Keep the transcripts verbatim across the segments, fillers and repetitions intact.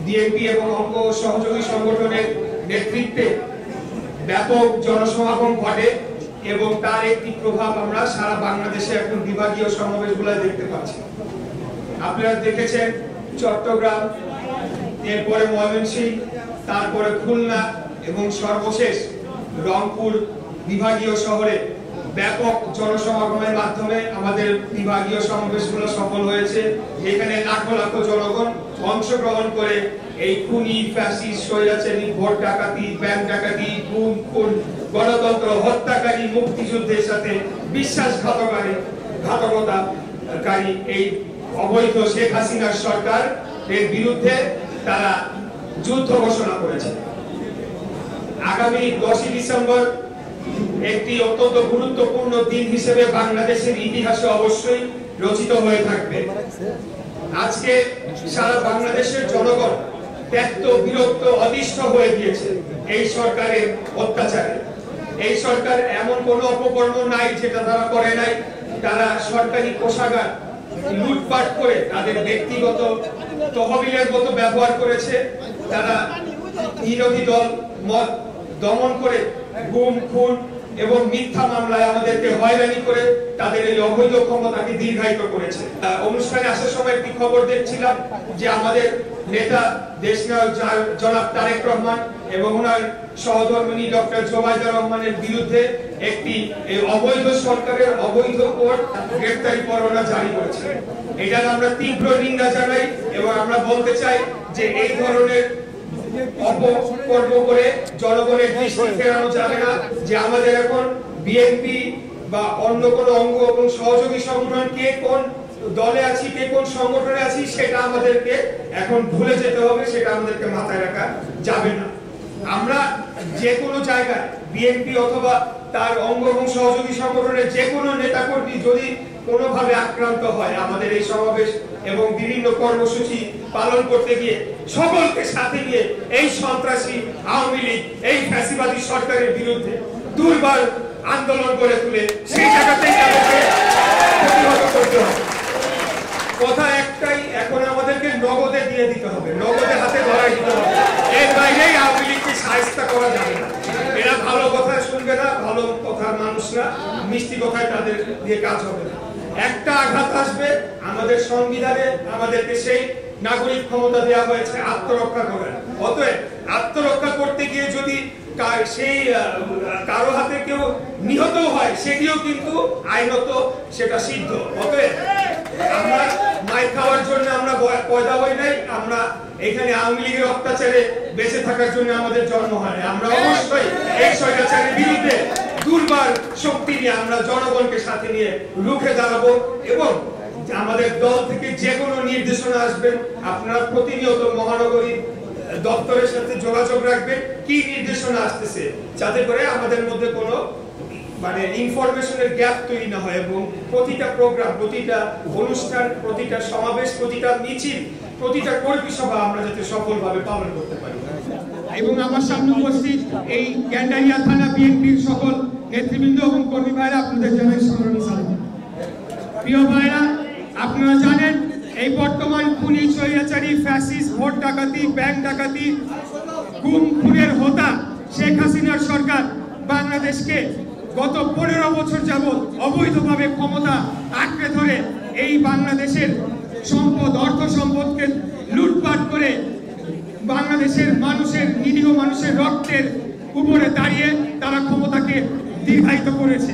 BNP এবং অঙ্গ সহযোগী সংগঠনের নেতৃত্বে ব্যাপক জনসমাগম ঘটে এবং তার একটি প্রভাব আমরা সারা বাংলাদেশে এখন বিভাগীয় সমাবেশগুলো দেখতে পাচ্ছি। আপনারা দেখেছেন চট্টগ্রাম, এরপরে ময়মনসিংহ, তারপরে খুলনা এবং সর্বশেষ রংপুর বিভাগীয় শহরে ব্যাপক জনসমাগমের মাধ্যমে আমাদের বিভাগীয় সমাবেশগুলো সফল হয়েছে। এখানে লাখো লাখো জনগণ অংশগ্রহণ করে এই খুনি, ফ্যাসিস্ট, স্বৈরাচারী, ভোট ডাকাতি, ব্যাংক ডাকাতি, গুম, খুন, গণতন্ত্র হত্যাকারী, মুক্তিযুদ্ধের সাথে বিশ্বাসঘাতকারী ঘাতকতাকারী এই অবৈধ শেখ হাসিনার সরকার এর বিরুদ্ধে তারা যুদ্ধ ঘোষণা করেছে। আগামী দশই ডিসেম্বর একটি অত্যন্ত গুরুত্বপূর্ণ দিন হিসেবে বাংলাদেশের ইতিহাসে অবশ্যই রচিত হয়ে থাকবে। আজকে সারা বাংলাদেশের জনগণ ত্যক্ত, বিরক্ত, অতিষ্ঠ হয়ে গিয়েছে এই সরকারের অত্যাচারে। এই সরকার এমন কোনো অপকর্ম নাই যেটা তারা করে নাই। তারা সরকারি কোষাগার লুটপাট করে তাদের ব্যক্তিগত তহবিলের মতো ব্যবহার করেছে। তারা বিরোধী দল মত দমন করে গুম, খুন এবং মিথ্যা মামলায় আমাদেরকে হয়রানি করে তাদের এই অবৈধ ক্ষমতাকে দীর্ঘায়িত করেছে। অনুষ্ঠানে আসার সময় একটি খবর দেখছিলাম যে আমাদের নেতা দেশনায়ক জনাব তারেক রহমান এবং ওনার সহধর্মিণী ডক্টর জোবাইদা রহমানের বিরুদ্ধে একটি অবৈধ সরকারের অবৈধ কোর্ট গ্রেফতারি পরোয়ানা জারি করেছে। এটার আমরা তীব্র নিন্দা জানাই এবং আমরা বলতে চাই যে এই ধরনের অপকর্ম করে জনগণের দৃষ্টি ফেরানো যাবে না যে আমাদের এখন বিএনপি বা অন্য কোন অঙ্গ এবং সহযোগী সংগঠন কে কোন দলে আছি, কে কোন সংগঠনে আছি সেটা আমাদেরকে এখন ভুলে যেতে হবে, সেটা আমাদেরকে মাথায় রাখা যাবে না। আমরা যে কোনো জায়গায় বিএনপি অথবা তার অঙ্গ এবং সহযোগী সংগঠনের যে কোনো নেতাকর্মী যদি কোনোভাবে আক্রান্ত হয় আমাদের এই সমাবেশ এবং বিভিন্ন কর্মসূচি পালন করতে গিয়ে সকলকে সাথে নিয়ে এই সন্ত্রাসী আওয়ামী লীগ, এই ফ্যাসিবাদী সরকারের বিরুদ্ধে দুর্বার আন্দোলন করে তুলে সেই জায়গাতেই প্রতিহত করতে হবে। কথা একটাই, এখন আমাদেরকে নগদে দিয়ে দিতে হবে, নগদে হাতে ধরাই দিতে হবে। এর বাইরেই আওয়ামী লীগকে সাহায্য করা যাবে না। এরা ভালো কথা শুনবে না, ভালো কথার মানুষ না, মিষ্টি কথায় তাদের দিয়ে কাজ হবে না। একটা আঘাত আসবে, আমাদের সংবিধানে আমাদেরকে সেই নাগরিক ক্ষমতা দেওয়া হয়েছে আত্মরক্ষা করার। অতএব আত্মরক্ষা করতে গিয়ে যদি সেই কারো হাতে কেউ নিহত হয় সেটিও কিন্তু আইনত সেটা সিদ্ধ। অতএব আমরা মাই খাওয়ার জন্য আমরা পয়দা হই নাই, আমরা এখানে আওয়ামী লীগের অত্যাচারে বেঁচে থাকার জন্য আমাদের জন্ম হয়। আমরা অবশ্যই এই স্বৈরাচারের বিরুদ্ধে দুর্বার শক্তি নিয়ে আমরা জনগণকে সাথে নিয়ে রুখে দাঁড়াবো এবং আমাদের দল থেকে যে কোনো নির্দেশনা আসবেন আপনারা প্রতিনিয়ত মহানগরী দপ্তরের সাথে যোগাযোগ রাখবেন কি নির্দেশনা আসতেছে, যাতে করে আমাদের মধ্যে কোনো মানে ইনফরমেশনের গ্যাপ তৈরি না হয় এবং প্রতিটা প্রোগ্রাম, প্রতিটা অনুষ্ঠান, প্রতিটা সমাবেশ, প্রতিটা মিছিল, প্রতিটা কর্মী সভা আমরা যাতে সফলভাবে পালন করতে পারি। এবং আমার সামনে উপস্থিত এই গ্যান্ডারিয়া থানা বিএনপির সকল নেতৃবৃন্দ এবং কর্মী ভাইরা আপনাদের জানাই সংগ্রামী সালাম। প্রিয় ভাইরা, আপনারা জানেন এই বর্তমান খুনি, স্বৈরাচারী, ফ্যাসিস্ট, ভোট ডাকাতি, ব্যাংক ডাকাতি, গুম খুনের হোতা শেখ হাসিনার সরকার বাংলাদেশকে গত পনেরো বছর যাবৎ অবৈধভাবে ক্ষমতা আঁকড়ে ধরে এই বাংলাদেশের সম্পদ, অর্থ সম্পদকে লুটপাট করে বাংলাদেশের মানুষের, নিরীহ মানুষের রক্তের উপরে দাঁড়িয়ে তারা ক্ষমতাকে দীর্ঘায়িত করেছে।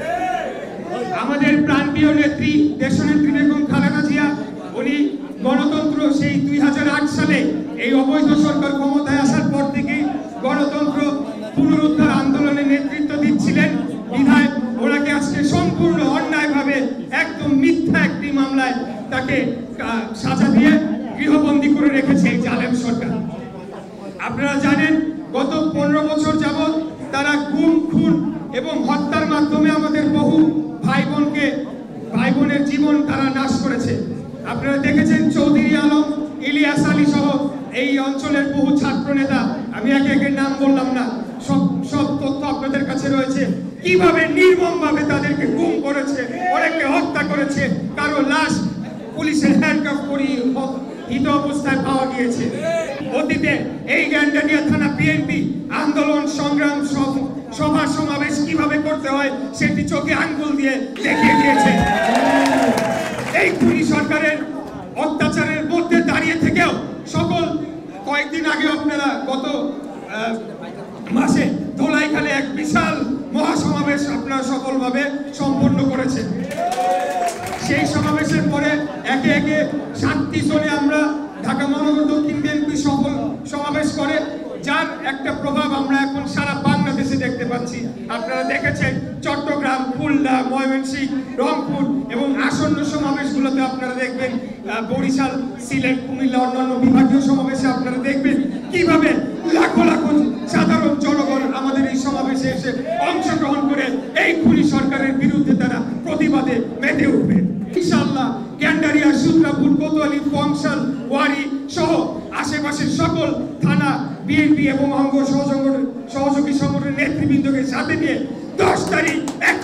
আমাদের প্রাণপ্রিয় নেত্রী, দেশনেত্রী বেগম খালেদা জিয়া, উনি গণতন্ত্র সেই দুই হাজার আট সালে এই অবৈধ সরকার ক্ষমতায় আসার পর থেকেই গণতন্ত্র পুনরুদ্ধার আন্দোলনে নেতৃত্ব দিচ্ছিলেন। বিধায় ওনাকে আজকে সম্পূর্ণ অন্যায়ভাবে একদম মিথ্যা একটি মামলায় তাকে সাজা দিয়ে গৃহবন্দী করে রেখেছে এই জালেম সরকার। আপনারা জানেন গত পনেরো বছর যাবৎ তারা গুম, খুন এবং হত্যার মাধ্যমে আমাদের বহু ভাই বোনকে, ভাই বোনের জীবন তারা নাশ করেছে। আপনারা দেখেছেন চৌধুরী আলম, ইলিয়াস আলী সহ এই অঞ্চলের বহু ছাত্র নেতা, আমি একে একে নাম বললাম না, সব সব তথ্য আপনাদের কাছে রয়েছে, কিভাবে নির্মমভাবে তাদেরকে গুম করেছে, অনেককে হত্যা করেছে, কারো লাশ পুলিশের হ্যান্ডকাফ করিয়ে হিত অবস্থায় পাওয়া গিয়েছে। অতীতে এই গ্যান্ডারিয়া থানা বিএনপি আন্দোলন সংগ্রাম সভা সমাবেশ কিভাবে করতে হয় সেটি চোখে আঙ্গুল দিয়ে দেখিয়ে দিয়েছে। এই খুনি সরকারের অত্যাচারের মধ্যে দাঁড়িয়ে থেকেও সকল কয়েকদিন আগে আপনারা গত মাসে ধোলাইখালে এক বিশাল মহাসমাবেশ আপনারা সফলভাবে সম্পন্ন করেছেন। সেই সমাবেশের পরে একে একে সাতটি জনে আমরা ঢাকা মহানগর দক্ষিণ বিএনপি সফল সমাবেশ করে, যার একটা প্রভাব আমরা এখন সারা বাংলাদেশে দেখতে পাচ্ছি। আপনারা দেখেছেন চট্টগ্রাম, খুলনা, ময়মনসিংহ, রংপুর এবং আসন্ন সমাবেশগুলোতে আপনারা দেখবেন বরিশাল, সিলেট, কুমিল্লা, অন্যান্য বিভাগীয় সমাবেশে আপনারা দেখবেন কিভাবে লাখো লাখো সাধারণ জনগণ আমাদের এই সমাবেশে এসে অংশগ্রহণ করে এই খুনি সরকারের বিরুদ্ধে তারা প্রতিবাদে মেতে উঠবে। ইনশাআল্লাহ গ্যান্ডারিয়া, সূত্রাপুর, কোতোয়ালি, বংশাল, ওয়ারি সহ আশেপাশের সকল থানা বিএনপি এবং অঙ্গ সহযোগী সংগঠনের নেতৃবৃন্দকে সাথে নিয়ে দশ তারিখ এক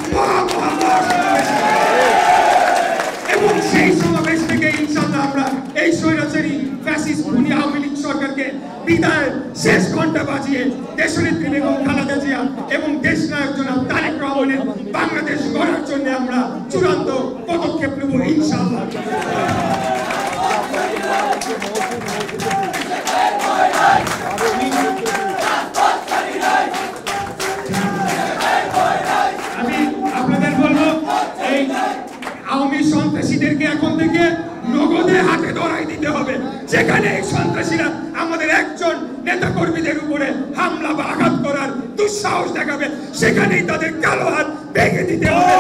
এবং সেই সমাবেশ থেকে ইনশাআল্লাহ আমরা এই স্বৈরাচারী ফ্যাসিস্ট খুনি আওয়ামী লীগ সরকারকে বিদায়ের শেষ ঘন্টা বাজিয়ে দেশনেত্রী বেগম খালেদা জিয়া এবং দেশনায়ক জনাব তারেক রহমানের বাংলাদেশ গড়ার জন্য আমরা চূড়ান্ত পদক্ষেপ নেব ইনশাআল্লাহ। আমি আপনাদের বলবো এই আওয়ামী সন্ত্রাসীদেরকে এখন থেকে নগদে হাতে ধরাই দিতে হবে। যেখানে এই সন্ত্রাসীরা আমাদের একজন নেতা কর্মীদের উপরে হামলা বা আঘাত করার দুঃসাহস দেখাবে, সেখানেই তাদের কালো হাত ভেঙে দিতে হবে।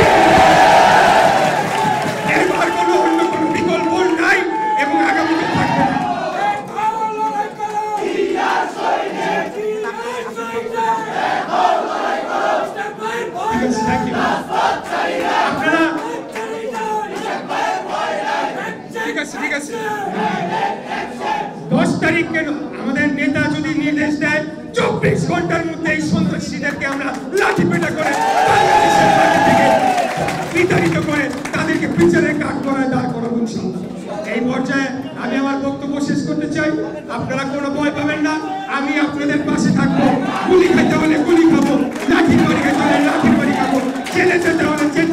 এবার কোনো অন্য কোনো বিকল্প নাই এবং আগামীতে থাকবে না। আপনারা ঠিক আছে ঠিক আছে দশ তারিখ কেন আমাদের নেতা যদি নির্দেশ দেয় চব্বিশ ঘন্টার মধ্যে এই সন্ত্রাসীদেরকে আমরা লাঠি পেটা করে বাংলাদেশের মাটি থেকে বিতাড়িত করে তাদেরকে বিচারের কাঠ করায় দাঁড় করাবো ইনশাআল্লাহ। এই পর্যায়ে আমি আমার বক্তব্য শেষ করতে চাই। আপনারা কোনো ভয় পাবেন না, আমি আপনাদের পাশে থাকবো। গুলি খেতে হলে গুলি খাবো, লাঠি মারি খেতে হলে লাঠি মারি খাবো, জেলে যেতে হলে